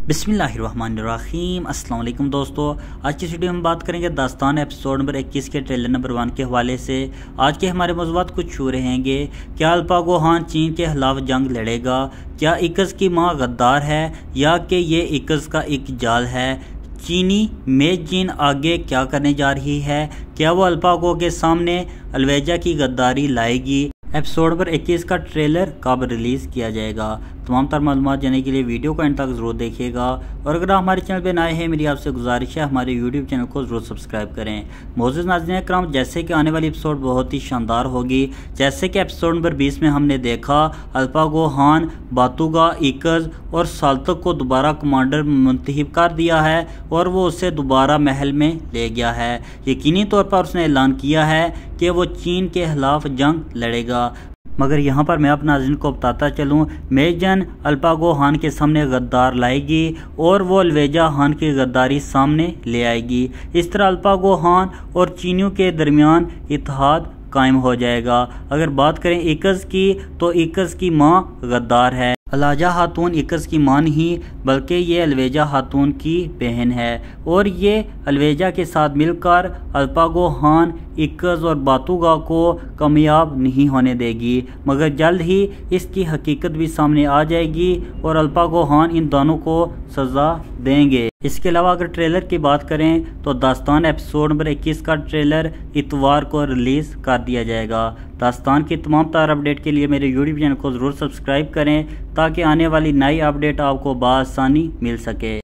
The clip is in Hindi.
बिस्मिल्लाहिर्रहमानिर्रहीम। अस्सलाम वालेकुम दोस्तों, आज की वीडियो में बात करेंगे दास्तान एपिसोड नंबर 21 के ट्रेलर नंबर 1 के हवाले से। आज के हमारे मौज़ूआत कुछ छू रहेंगे। क्या अल्पागो हान चीन के खिलाफ जंग लड़ेगा? क्या इकस की माँ गद्दार है या कि ये इकस का एक जाल है? चीनी मेजिन आगे क्या करने जा रही है? क्या वो अल्पागो के सामने अलवेजा की गद्दारी लाएगी? एपिसोड नंबर 21 का ट्रेलर कब रिलीज़ किया जाएगा? तमाम तर मालूमात जानने के लिए वीडियो को एंड तक ज़रूर देखिएगा। और अगर आप हमारे चैनल पर नए हैं, मेरी आपसे गुजारिश है हमारे यूट्यूब चैनल को ज़रूर सब्सक्राइब करें। मोअज़्ज़िज़ नाज़रीन इकराम, जैसे कि आने वाली एपिसोड बहुत ही शानदार होगी। जैसे कि एपिसोड नंबर 20 में हमने देखा अल्पागो हान बातुगा इकस और साल्तक को दोबारा कमांडर मुंतखब कर दिया है और वो उसे दोबारा महल में ले गया है। यकीनी तौर पर उसने ऐलान किया है कि वो चीन के खिलाफ जंग लड़ेगा। मगर यहाँ पर मैं अपना नाज़रीन को बताता चलूँ, मेजन अल्पागो हान के सामने गद्दार लाएगी और वो अलवेजा हान की गद्दारी सामने ले आएगी। इस तरह अल्पागो हान और चीनियों के दरमियान इत्तेहाद कायम हो जाएगा। अगर बात करें इकस की, तो इकस की माँ गद्दार है। अलाजा खातून इकस की मां नहीं बल्कि ये अलवेजा खातून की बहन है और ये अलवेजा के साथ मिलकर अल्पागो हान इकस और बातुगा को कामयाब नहीं होने देगी। मगर जल्द ही इसकी हकीकत भी सामने आ जाएगी और अल्पागो हान इन दोनों को सज़ा देंगे। इसके अलावा अगर ट्रेलर की बात करें तो दास्तान एपिसोड नंबर 21 का ट्रेलर इतवार को रिलीज़ कर दिया जाएगा। दास्तान की तमाम तार अपडेट के लिए मेरे यूट्यूब चैनल को ज़रूर सब्सक्राइब करें ताकि आने वाली नई अपडेट आपको बआसानी मिल सके।